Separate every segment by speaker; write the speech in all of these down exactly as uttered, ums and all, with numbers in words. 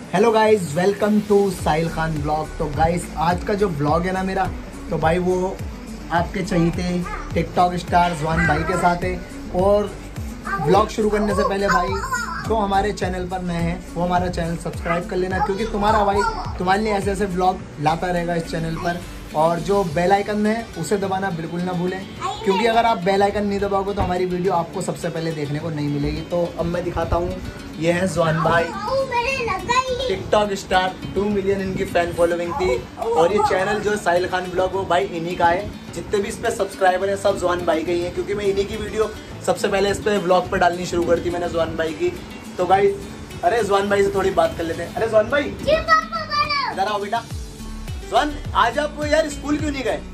Speaker 1: Hello guys, welcome to Sahil Khan blog. तो guys आज का जो ब्लॉग है ना मेरा, तो भाई वो आपके चहीते टिकटॉक स्टार ज़वान भाई के साथ है। और ब्लॉग शुरू करने से पहले भाई जो हमारे चैनल पर नए हैं वो हमारा चैनल सब्सक्राइब कर लेना, क्योंकि तुम्हारा भाई तुम्हारे लिए ऐसे ऐसे ब्लॉग लाता रहेगा इस चैनल पर। और जो बेल आइकन है उसे दबाना बिल्कुल ना भूलें, क्योंकि अगर आप बेल आइकन नहीं दबाओगे तो हमारी वीडियो आपको सबसे पहले देखने को नहीं मिलेगी। तो अब मैं दिखाता हूँ, ये है ज़वान भाई टिकटॉक स्टार, टू मिलियन इनकी फैन फॉलोइंग थी। और ये चैनल जो साहिल खान ब्लॉग वो भाई इन्हीं का है। जितने भी इस पे सब्सक्राइबर हैं सब ज़वान भाई के ही हैं, क्योंकि मैं इन्हीं की वीडियो सबसे पहले इस पे व्लॉग पर डालनी शुरू कर दी मैंने ज़वान भाई की। तो गाइस अरे ज़वान भाई से थोड़ी बात कर लेते हैं। अरे ज़वान भाई इधर आओ बेटा। ज़वान आज आप यार स्कूल क्यों नहीं गए?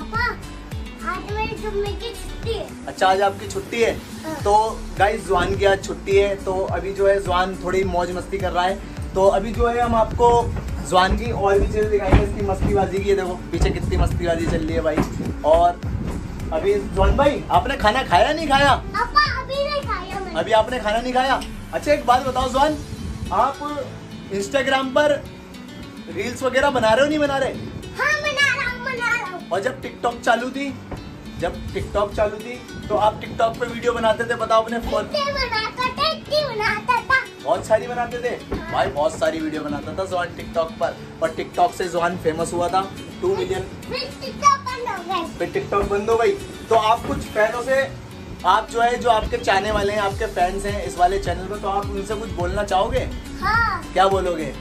Speaker 2: आज मेरी जुम्मे की छुट्टी है।
Speaker 1: अच्छा आज आपकी छुट्टी है। तो गाइस ज़वान की आज छुट्टी है, तो अभी जो है ज़वान थोड़ी मौज मस्ती कर रहा है। तो अभी जो है हम आपको ज़वान की और भी चीज़ें दिखाएंगे, इसकी मस्तीबाजी की। देखो पीछे कितनी मस्तीबाजी चल रही है भाई। और अभी ज़वान भाई आपने खाना खाया नहीं खाया?
Speaker 2: पापा अभी नहीं खाया मैंने।
Speaker 1: अभी आपने खाना नहीं खाया? अच्छा एक बात बताओ ज़वान, आप इंस्टाग्राम पर रील्स वगैरह बना रहे हो नहीं बना रहे?
Speaker 2: हाँ बना रहा हूँ बना रहा हूँ।
Speaker 1: और जब टिकटॉक चालू थी जब टिकटॉक चालू थी तो आप टिकटॉक पे वीडियो बनाते थे, बताओ अपने फोन?
Speaker 2: बनाता था, इतनी बनाता था।
Speaker 1: बहुत सारी बनाते थे भाई, बहुत सारी वीडियो बनाता था ज़वान टिकटॉक पर। और टिकटॉक से ज़वान फेमस हुआ था, टू मिलियन।
Speaker 2: फिर टिकटॉक बंद हो गए।
Speaker 1: फिर टिकटॉक बंद हो गई। तो आप कुछ फैनों से, आप जो है जो आपके चाहने वाले हैं, आपके फैंस हैं इस वाले चैनल पर, तो आप उनसे कुछ बोलना चाहोगे?
Speaker 2: हाँ
Speaker 1: क्या बोलोगे?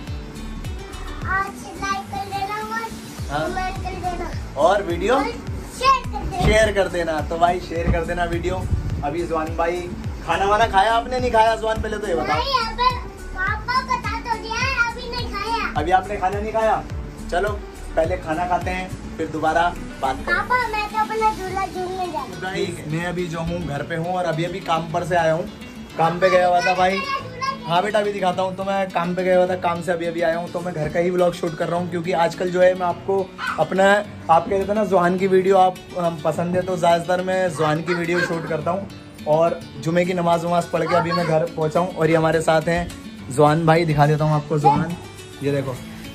Speaker 2: आज लाइक कर देना और
Speaker 1: हाँ।
Speaker 2: कमेंट कर देना
Speaker 1: और वीडियो
Speaker 2: और शेयर कर देना।
Speaker 1: शेयर कर देना। तो भाई शेयर कर देना वीडियो। अभी ज़वान भाई खाना वाना खाया आपने? नहीं खाया ज़वान? पहले तो ये बताओ।
Speaker 2: नहीं अगर पापा बता तो दिया है, अभी नहीं खाया।
Speaker 1: अभी आपने खाना नहीं खाया? चलो पहले खाना खाते हैं फिर दोबारा बात करें।
Speaker 2: पापा मैं तो अपना झूला झूलने जा रहा हूँ।
Speaker 1: मैं अभी जो हूँ घर पे हूँ और अभी अभी काम पर से आया हूँ। काम पे गया हुआ था भाई। हाँ बेटा अभी दिखाता हूँ। तो मैं काम पे गया हुआ था, काम से अभी अभी आया हूँ। तो मैं घर का ही व्लॉग शूट कर रहा हूँ, क्योंकि आजकल जो है मैं आपको अपना, आप कहते थे ना ज़वान की वीडियो आप हम पसंद है, तो ज़्यादातर मैं ज़वान की वीडियो शूट करता हूँ। और जुमे की नमाज वमाज पढ़ के अभी मैं घर पहुँचा हूँ। और ये हमारे साथ हैं ज़वान भाई, दिखा देता हूँ आपको ज़वान, ये देखो।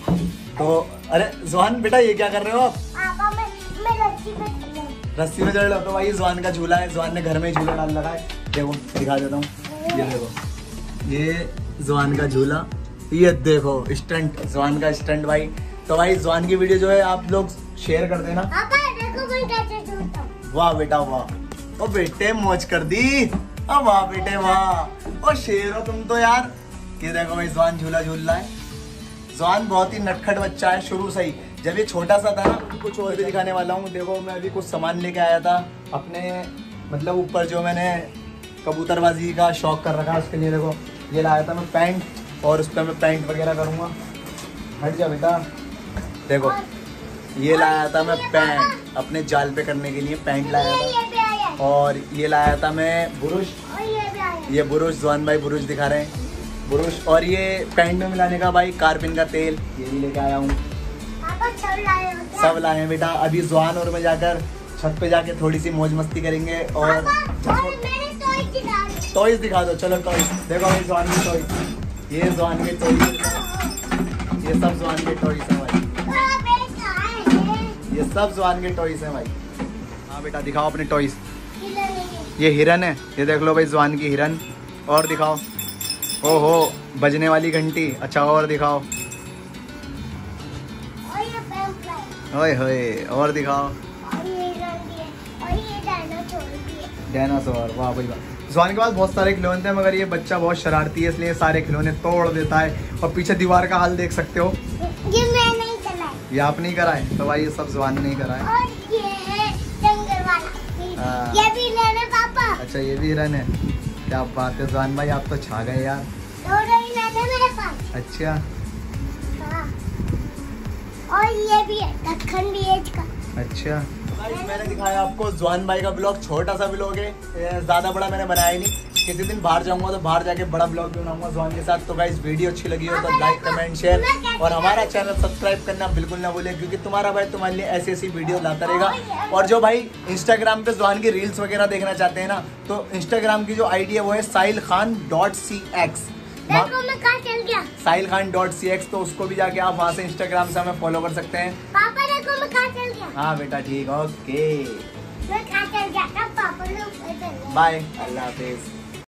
Speaker 1: तो अरे ज़वान बेटा ये क्या कर रहे हो आप?
Speaker 2: पापा मैं मैं रस्सी पे चल रहा हूँ।
Speaker 1: रस्सी में चढ़ रहे हो? तो भाई ज़वान का झूला है, ज़वान ने घर में ही झूला डाल लगा है। देखो दिखा देता हूँ, ये देखो ये ज़वान का झूला, ये देखो स्टंट, ज़वान का स्टंट भाई। तो भाई ज़वान की वीडियो जो है आप लोग शेयर कर देना।
Speaker 2: पापा देखो मैं कैसे झूलता हूँ।
Speaker 1: वाह बेटा वाह, ओ बेटे मौज कर दी। ओ वाह बेटे वाह, ओ शेर हो तुम तो यार। ये देखो भाई ज़वान झूला झूल रहा है। ज़वान बहुत ही नटखट बच्चा है शुरू से ही। जब ये छोटा सा था ना, कुछ और भी दिखाने वाला हूँ। देखो मैं अभी कुछ सामान लेके आया था अपने, मतलब ऊपर जो मैंने कबूतरबाजी का शौक कर रखा है उसके लिए। देखो ये लाया था मैं पैंट, और उस पर मैं पैंट वगैरह करूँगा। हट जा बेटा। देखो ये लाया था मैं पैंट अपने जाल पे करने के लिए, पैंट लाया
Speaker 2: ये भी आया
Speaker 1: था। और ये लाया था मैं बुरुश,
Speaker 2: और ये भी आया।
Speaker 1: ये बुरुश ज़वान भाई बुरुश दिखा रहे हैं, बुरुश। और ये पैंट में मिलाने का भाई कार्पिन का तेल, ये भी लेके आया हूँ।
Speaker 2: पापा सब लाए हो क्या?
Speaker 1: सब लाए हैं बेटा। अभी ज़वान और मैं जाकर छत पे जाके थोड़ी सी मौज मस्ती करेंगे। और
Speaker 2: पापा और मेरे टॉय दिखा दो।
Speaker 1: टॉयज दिखा दो, चलो टॉयज देखो भाई ज़वान के टॉयज, ये ज़वान के टॉयज, ये सब ज़वान के टॉयज हैं भाई।
Speaker 2: पापा कहाँ है?
Speaker 1: ये सब ज़वान के टॉयज हैं भाई। हाँ बेटा दिखाओ अपने टॉयज।
Speaker 2: किधर है?
Speaker 1: ये हिरन है, ये देख लो भाई ज़वान की हिरन। और दिखाओ, ओहो बजने वाली घंटी। अच्छा और दिखाओ,
Speaker 2: और ये पैम्पलेट।
Speaker 1: ओए होए। और दिखाओ,
Speaker 2: और ये रंग भी है। और ये डायनासोर भी है।
Speaker 1: डायनासोर। वाह भाई वाह। ज़वान के पास बहुत सारे खिलौने थे, मगर ये बच्चा बहुत शरारती है, इसलिए सारे खिलौने तोड़ देता है। और पीछे दीवार का हाल देख सकते हो,
Speaker 2: ये मैं नहीं चलाया।
Speaker 1: ये आप नहीं कराए? तो भाई ये सब ज़वान ने ही कराए।
Speaker 2: और ये है जंगल वाला।
Speaker 1: हाँ।
Speaker 2: ये भी लेने पापा।
Speaker 1: अच्छा ये भी हिरन है, क्या बात है ज़वान भाई, आप तो छा गए यार।
Speaker 2: दोनों ही लेने मेरे पास।
Speaker 1: अच्छा
Speaker 2: हाँ। और ये भी है दखन भी एज का।
Speaker 1: अच्छा गाइस मैंने दिखाया आपको ज़वान भाई का ब्लॉग, छोटा सा ब्लॉग है, ज़्यादा बड़ा मैंने बनाया ही नहीं। किसी दिन बाहर जाऊंगा तो बाहर जाके बड़ा ब्लॉग भी बनाऊंगा ज़वान के साथ। तो गाइस वीडियो अच्छी लगी हो तो लाइक कमेंट शेयर और हमारा चैनल सब्सक्राइब करना बिल्कुल ना भूलें, क्योंकि तुम्हारा भाई तुम्हारे लिए ऐसी ऐसी वीडियो लाता रहेगा। और जो भाई इंस्टाग्राम पे ज़वान की रील्स वगैरह देखना चाहते हैं ना, तो इंस्टाग्राम की जो आई डी है वो है Sahil Khan dot C X.
Speaker 2: देखो मैं कहाँ चल गया।
Speaker 1: Sahil Khan dot C X, तो उसको भी जाके आप वहाँ से इंस्टाग्राम से हमें फॉलो कर सकते हैं।
Speaker 2: पापा देखो मैं कहाँ चल गया।
Speaker 1: हाँ बेटा ठीक, ओके
Speaker 2: मैं कहाँ चल गया। तब पापा लोग
Speaker 1: बाय, अल्लाह हाफिज।